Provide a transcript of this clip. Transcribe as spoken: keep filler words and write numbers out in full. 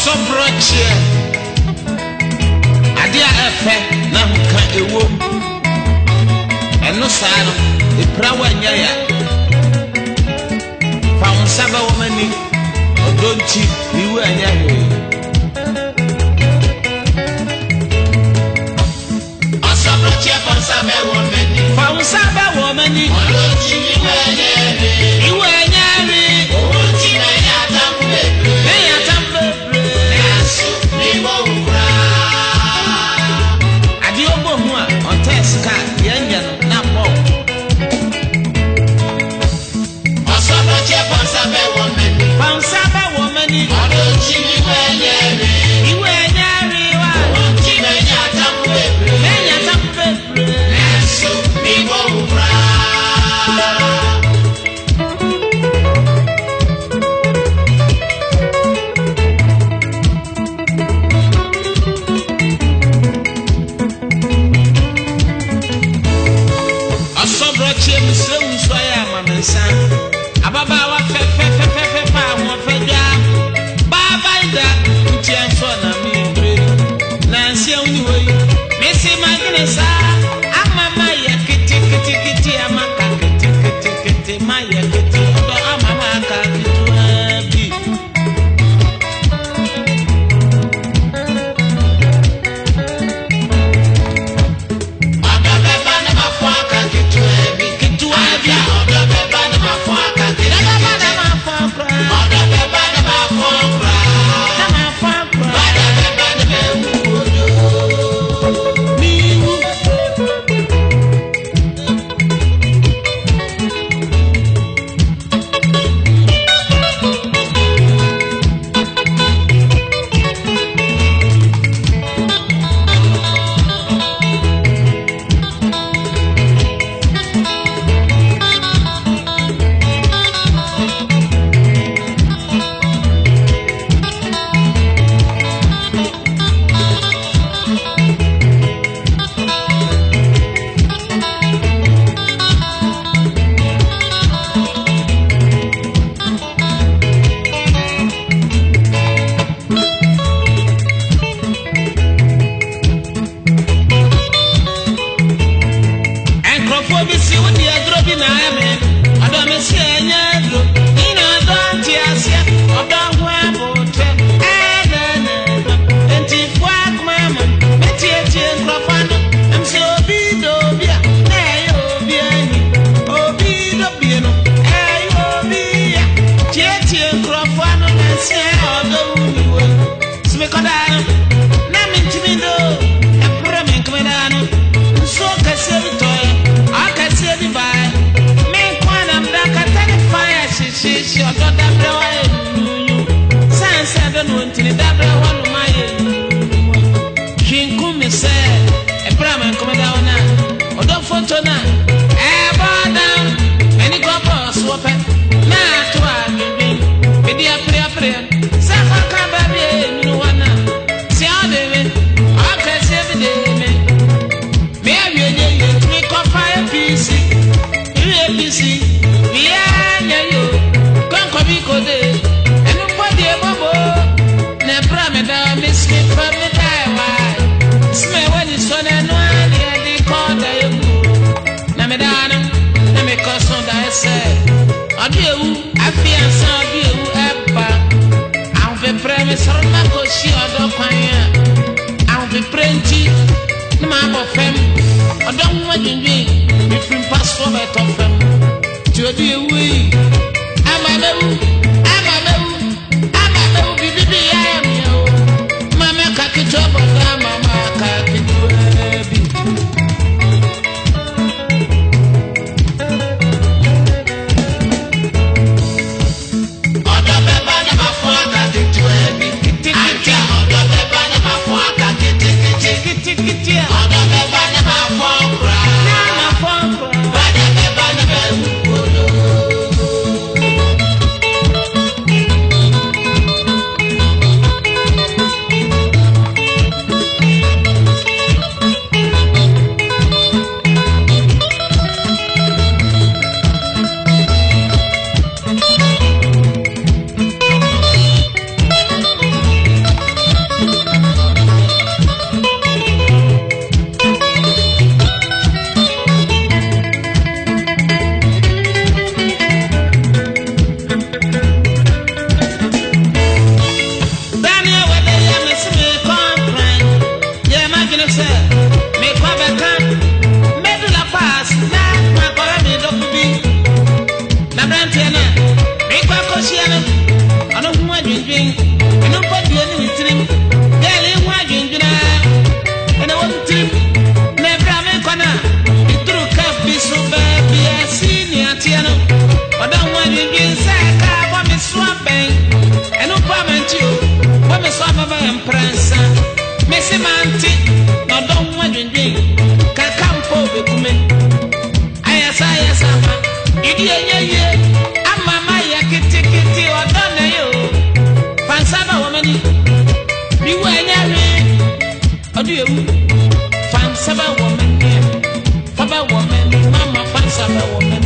Osobrokyire adia efe na huka ewo eno saa no epra wanya ya fa unsaba womani odonti iwu anya he Osobrokyire fa unsaba womani fa unsaba womani odonti iwu anya he iwu anya he odonti na ya tambe na ya tambe nasu ni mo ukra adi obo hu a on test ka yanya no na po Osobrokyire fa unsaba womani fa unsaba womani odonti iwu anya he iwu anya he wa odonti na ya tambe na ya tambe nasu ni mo ukra Osobrokyire misre unso ya mamensa ababa wa fe fe fe fe fe pa won fe ja baba ida ntienso na mi bre na nsia uni hoyi mesi magine sa amama ya kiti kiti kiti amaka kiti kiti kiti ma ya kiti do amama ka kitu abi kasa ya sama idi enye amama ya kitikiti odone yo fansaba womani biwa enyawe odu ewu fansaba womani faba womani mama fansaba womani